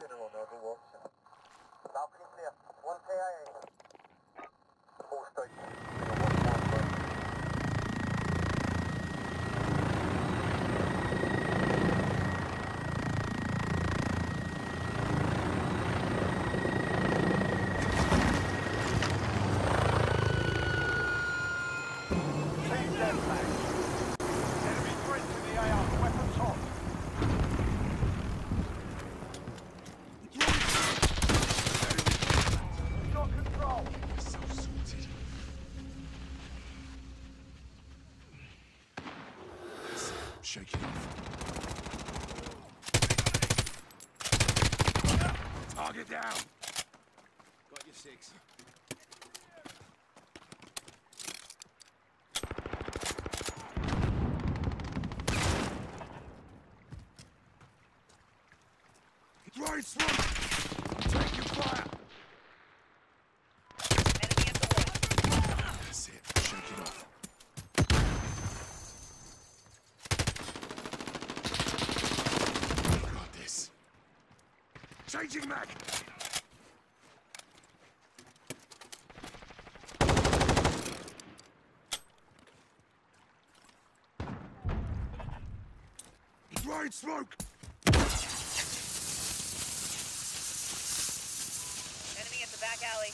on Overwatch. Balcony clear. 1 KIA. All stations. Shake it off. Target down. Got your 6. Throwing smoke. Take your fire. Enemy at the wall. That's it. Shake it off. Changing mag! Throwing smoke! Enemy at the back alley.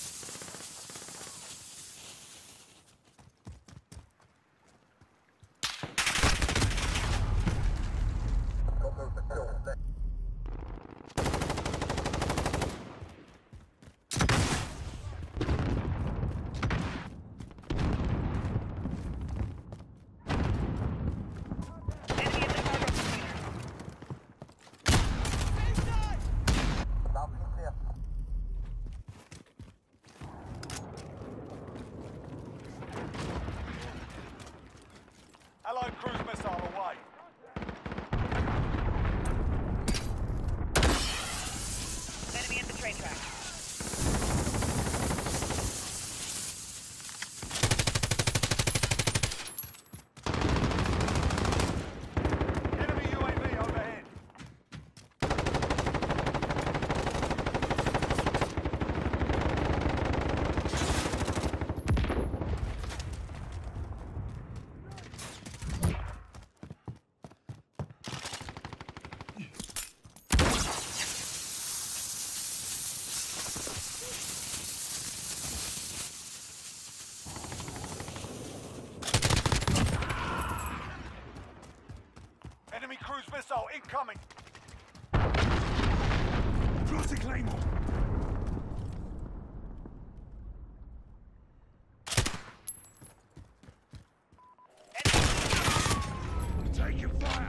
Allied cruise missile away. Enemy at the train track. Enemy UAV overhead. Enemy cruise missile incoming. Plotting Claymore. Taking fire.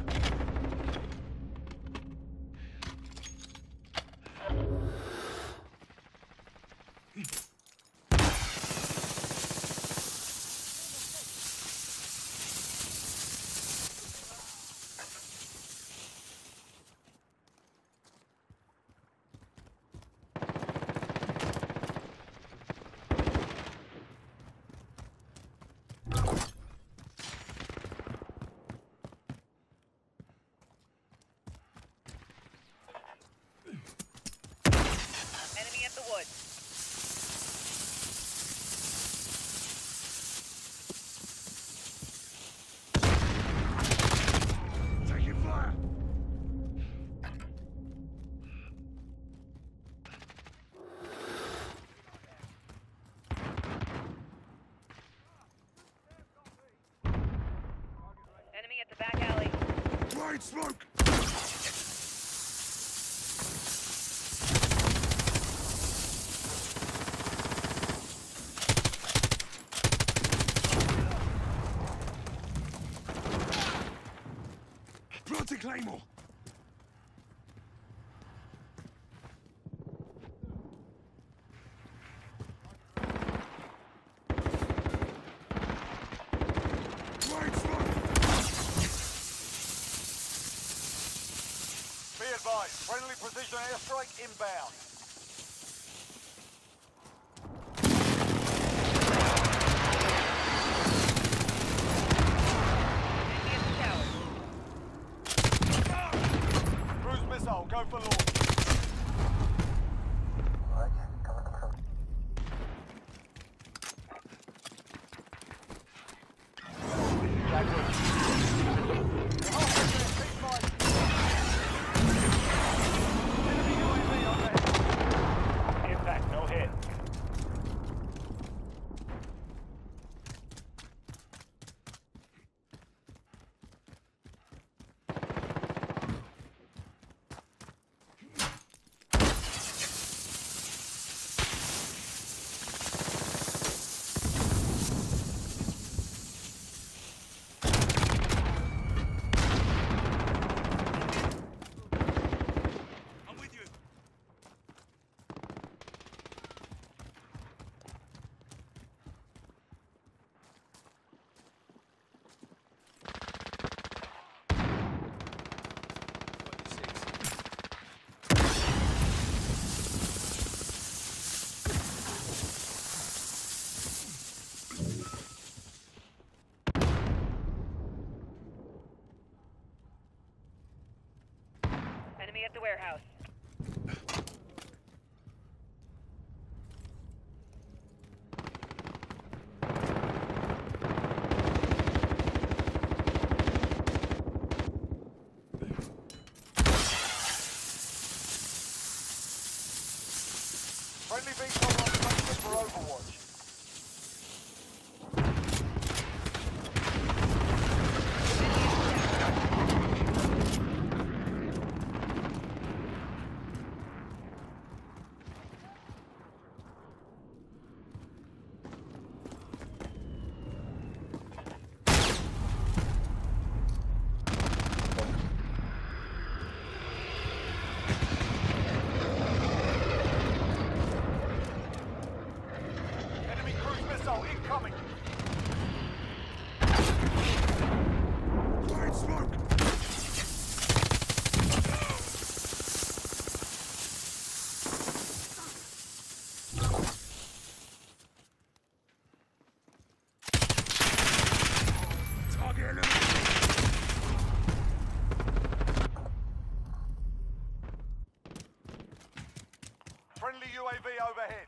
Enemy at the woods. Taking fire. Enemy at the back alley. Throwing smoke. Planting Claymore! Throwing smoke! Be advised, friendly precision airstrike inbound. Enemy at the tower. Cruise missile, go for launch. the warehouse. Friendly VTOL on station for Overwatch. Enemy cruise missile incoming. Fire smoke! Target eliminated! Friendly UAV overhead.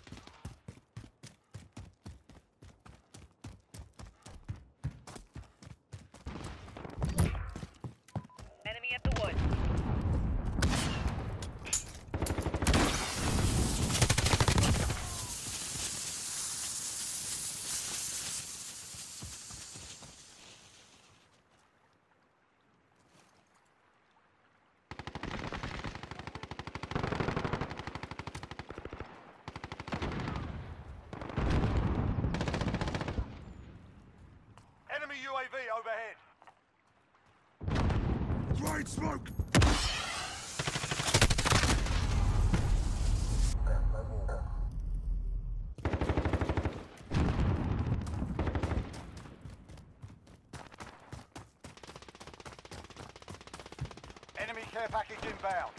Enemy at the woods. Enemy UAV overhead. Throwing smoke! Enemy care package inbound.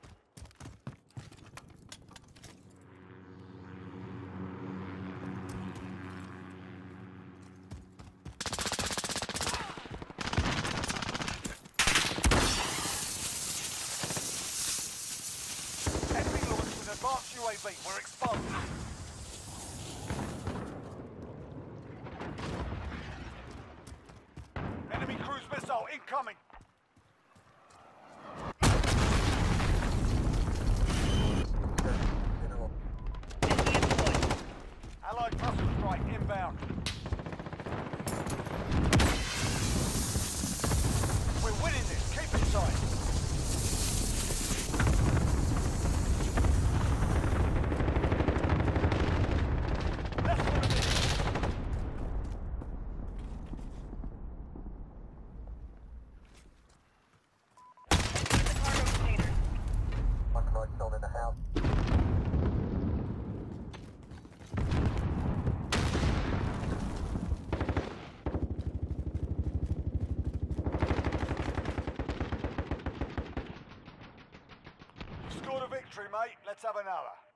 Enemy launched an advanced UAV. We're exposed. Enemy cruise missile incoming. Enemy at the woods. Allied cluster strike inbound. We're winning this. Keep it tight. Less than a minute. Enemy in the cargo containers. One right zone in the house. Scored a victory, mate. Let's have another.